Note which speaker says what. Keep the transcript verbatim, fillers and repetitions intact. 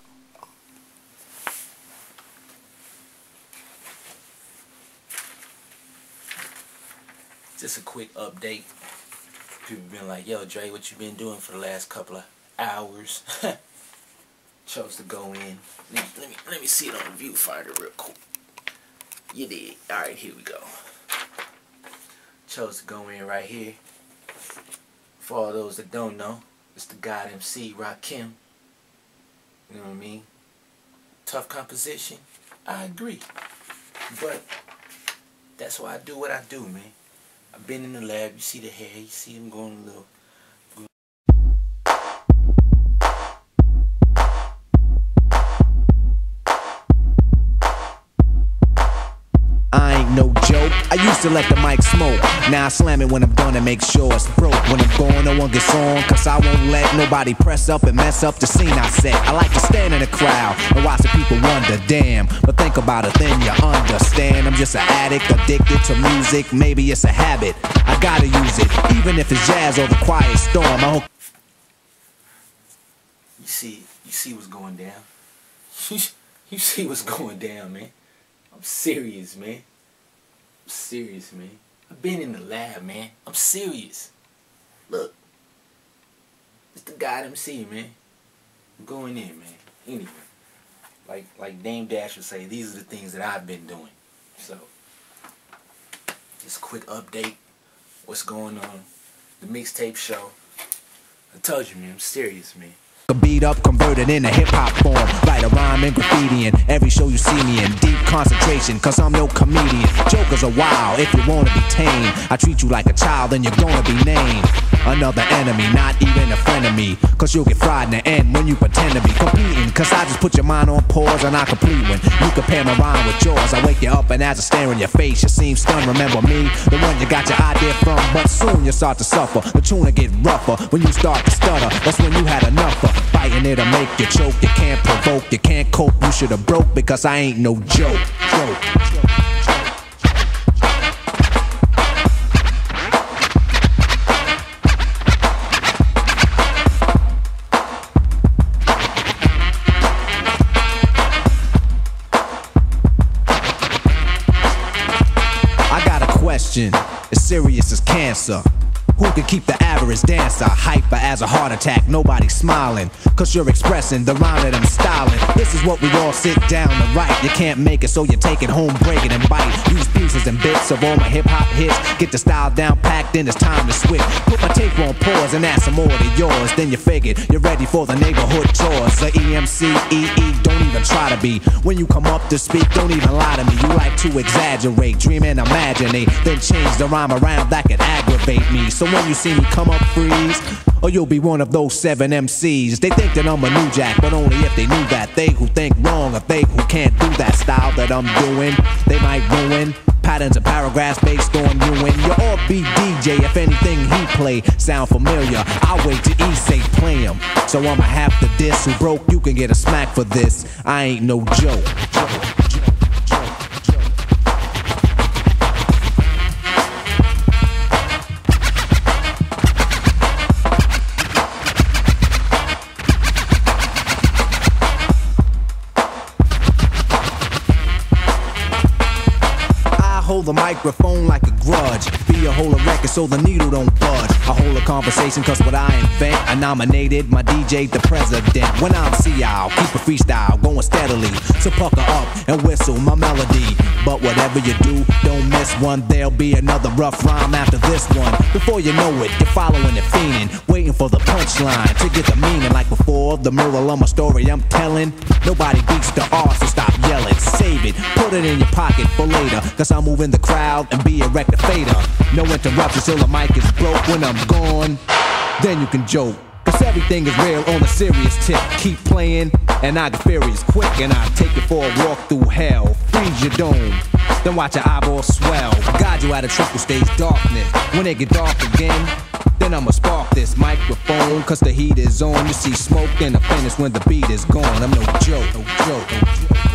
Speaker 1: Just a quick update. People been like, yo, Dre, what you been doing for the last couple of hours? Chose to go in. Let me, let me, let me see it on the viewfinder real quick. You did. Alright, here we go. Chose to go in right here. For all those that don't know, it's the God M C, Rakim. You know what I mean? Tough composition. I agree. But that's why I do what I do, man. I've been in the lab. You see the hair. You see him going a little.
Speaker 2: I ain't no joke. I used to let the mic smoke. Now I slam it when I'm done and make sure it's broke. When I'm gone, no one gets on, cause I won't let nobody press up and mess up the scene I set. I like to stand in the crowd and watch the people wonder, damn. But think about it, then you understand. I'm just an addict, addicted to music. Maybe it's a habit, I gotta use it, even if it's jazz or the quiet storm. I hope
Speaker 1: You see, you see what's going down. You see what's going down, man. I'm serious, man. I'm serious, man. I've been in the lab, man. I'm serious. Look. It's the God M C, man. I'm going in, man. Anyway. Like like Dame Dash would say, these are the things that I've been doing. So, just a quick update. What's going on. The mixtape show. I told you, man. I'm serious, man.
Speaker 2: beat up, converted into hip-hop form. Write a rhyme and graffiti in every show you see me in. Deep concentration, cause I'm no comedian. Jokers are wild, if you wanna be tame. I treat you like a child, then you're gonna be named another enemy, not even a friend of me. Cause you'll get fried in the end when you pretend to be competing. Cause I just put your mind on pause and I complete when you compare my rhyme with yours. I wake you up and as I stare in your face, you seem stunned. Remember me, the one you got your idea from. But soon you start to suffer, the tune will get rougher when you start to stutter. That's when you had enough of fighting it'll make you choke. You can't provoke, you can't cope, you should have broke. Because I ain't no joke, joke. Question, as serious as cancer. Who can keep the average dancer hyper as a heart attack? Nobody's smiling, cause you're expressing the rhyme that I'm styling. This is what we all sit down to write. You can't make it, so you take it home, break it and bite. Use pieces and bits of all my hip-hop hits. Get the style down packed, then it's time to switch. Put my tape on pause and add some more to yours. Then you figured you're ready for the neighborhood chores. The E M C, E E, don't even try to be. When you come up to speak, don't even lie to me. You like to exaggerate, dream and imaginate, then change the rhyme around that could aggravate me. So when you see me come up, freeze, or you'll be one of those seven M Cs. They think that I'm a new jack, but only if they knew that. They who think wrong, or they who can't do that style that I'm doing, they might ruin patterns and paragraphs based on you. And you're all B D J if anything he play sound familiar. I'll wait till E say play him. So I'ma have to diss. Who broke, you can get a smack for this. I ain't no joke. Hold the microphone like a grudge. Be a whole record so the needle don't budge. I hold a conversation cause what I invent. I nominated my D J the president. When I'm C, I'll keep a freestyle going steadily. So pucker up and whistle my melody. But whatever you do, don't miss one. There'll be another rough rhyme after this one. Before you know it, you're following and fiending, waiting for the punchline to get the meaning. Like before, the moral of my story I'm telling. Nobody beats the R, so stop yelling. Save it, put it in your pocket for later. Cause I'm moving the crowd and be a rectificator. No interruptions till the mic is broke. When I'm gone, then you can joke. Cause everything is real on a serious tip. Keep playing and I get furious quick. And I take you for a walk through hell. Freeze your dome, then watch your eyeballs swell. Guide you out of triple stage darkness. When it get dark again, then I'ma spark this microphone. Cause the heat is on. You see smoke and the finish when the beat is gone. I'm no joke, no joke, no joke.